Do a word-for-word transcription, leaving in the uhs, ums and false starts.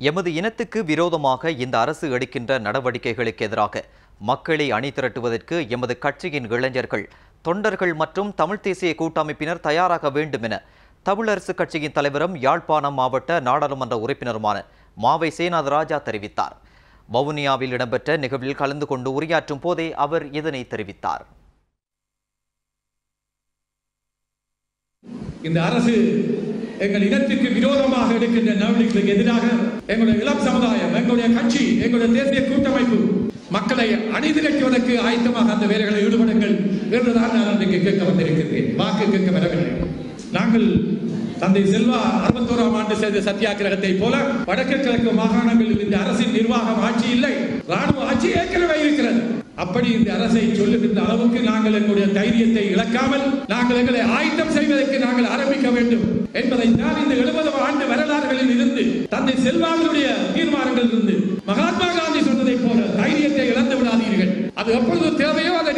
எமது இனத்துக்கு விரோதமாக இந்த அரசு எடுக்கின்ற நடவடிக்கைகளுக்கு எதிராக மக்களை அணி திரட்டுவதற்கு எமது கட்சியின் இளைஞர்கள், தொண்டர்கள் மற்றும் தமிழ் தேசிய கூட்டமைப்பினர் தயாராக வேண்டும் என தமிழரசு கட்சியின் தலைவரும் யாழ்ப்பாணம் மாவட்ட நாடாளுமன்ற உறுப்பினருமான மாவை சேனாத ராஜா தெரிவித்தார். வவுனியாவில் இடம்பெற்ற நிகழ்வில் கலந்து கொண்டு உரையாற்றும் போதே அவர் இதனை தெரிவித்தார். இந்த அரசு எங்கள் இனத்திற்கு விரோதமாக எடுக்கின்ற நடவடிக்கைகளுக்கு எதிராக எங்களுடைய இளம் சமுதாயம், எங்களுடைய கட்சி, எங்களுடைய தேசிய கூட்டமைப்பு மக்களை அணிதிரட்டுவதற்கு ஆயத்தமாக அந்த வேலைகளை ஈடுபடுங்கள் என்றுதான் நான் இன்றைக்கு கேட்க வந்திருக்கிறேன். வாக்கு கேட்க வரவில்லை. நாங்கள் தந்தை செல்வா அறுபத்தோராம் ஆண்டு செய்த சத்தியாகிரகத்தை போல வடக்கு கிழக்கு மாகாணங்களில் இந்த அரசின் நிர்வாகம் ஆட்சி இல்லை, ராணுவ ஆட்சி ஏற்கனவே இருக்கிறது. அப்படி இந்த அரசை சொல்லுகின்ற அளவுக்கு நாங்கள் எங்களுடைய தைரியத்தை இழக்காமல் நாங்கள் எங்களை ஆயத்தம் செய்வதற்கு நாங்கள் ஆரம்பிக்க வேண்டும் என்பதை தான் இந்த எழுபது ஆண்டு வரலாறுகளில் இருந்து தந்தை செல்வாங்களுடைய தீர்மானங்கள் இருந்து மகாத்மா காந்தி சொன்னதை போல தைரியத்தை இழந்து விடாதீர்கள். அது எப்பொழுது தேவையோ அதை